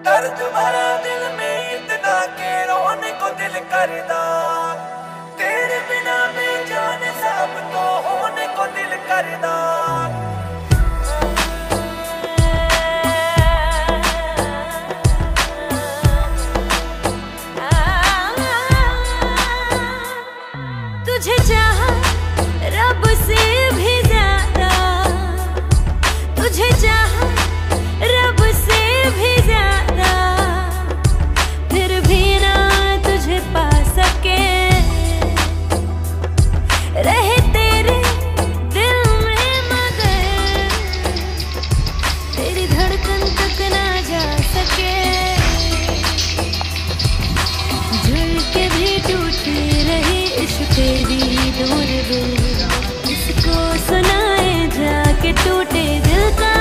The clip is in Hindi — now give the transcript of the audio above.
दर्द भरा दिल में इतना के रोने को दिल करदा, तेरे बिना बेजान सब तो होने को दिल करदा। तुझे चाहा रब से भी ज्यादा, तुझे चाहा रब से भी ज्यादा, फिर भी ना तुझे पा सके, रहे तेरे दिल में मगर तेरी धड़कन तक ना जा सके। जुड़ के भी टूटी रही इश्क तेरी दूर, किसको सुनाए जाके टूटे दिल का